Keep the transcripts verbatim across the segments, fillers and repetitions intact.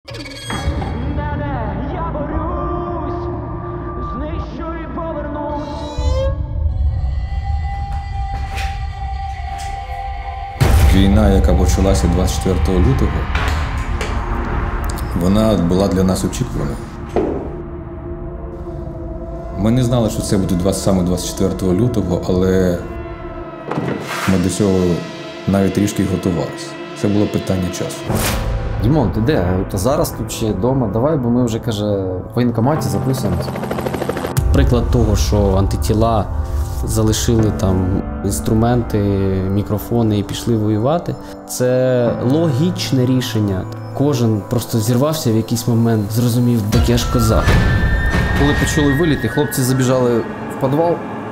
Я борюсь, знищу і повернусь. Війна, яка почалася двадцять четвертого лютого, вона була для нас очікувана. Ми не знали, що це буде саме двадцять четвертого лютого, але ми до цього навіть трішки готувалися. Це було питання часу. Дімон, ти де? Та зараз тут ще вдома. Давай, бо ми вже, каже, в воєнкоматі записуємося. Приклад того, що антитіла залишили там інструменти, мікрофони і пішли воювати, це логічне рішення. Кожен просто зірвався в якийсь момент, зрозумів, так я ж козак. Коли почули виліти, хлопці забіжали в підвал,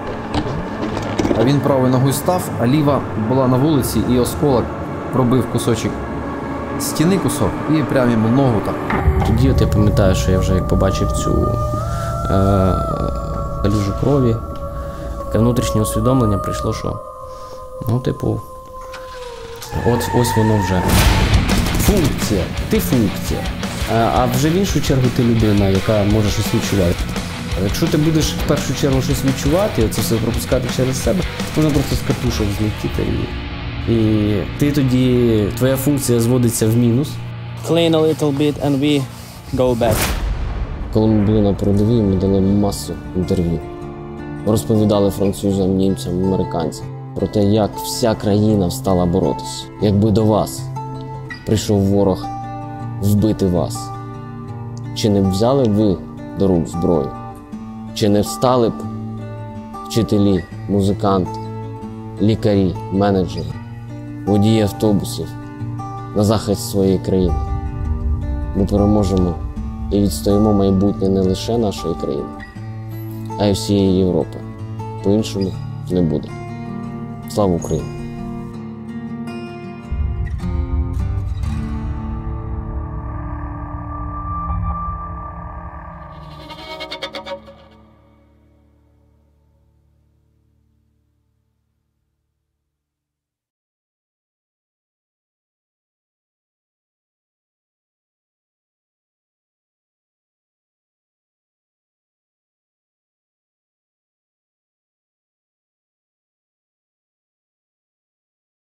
а він правою ногою став, а ліва була на вулиці, і осколок пробив кусочок стіни кусок і прямо йому ногу так. Тоді от я пам'ятаю, що я вже як побачив цю е, лужу крові, таке внутрішнє усвідомлення прийшло, що ну, типу, от ось воно вже. Функція, ти функція. А, а вже в іншу чергу ти людина, яка може щось відчувати. Якщо ти будеш в першу чергу щось відчувати, оце все пропускати через себе, можна просто з катушок злетіти. І, і ти тоді, твоя функція зводиться в мінус. Clean a little bit and we go back. Коли ми були на передовій, ми дали масу інтерв'ю. Розповідали французам, німцям, американцям про те, як вся країна встала боротися. Якби до вас прийшов ворог вбити вас, чи не взяли б ви до рук зброю? Чи не встали б вчителі, музиканти, лікарі, менеджери, водії автобусів на захист своєї країни? Ми переможемо і відстоїмо майбутнє не лише нашої країни, а й всієї Європи. По-іншому не буде. Слава Україні!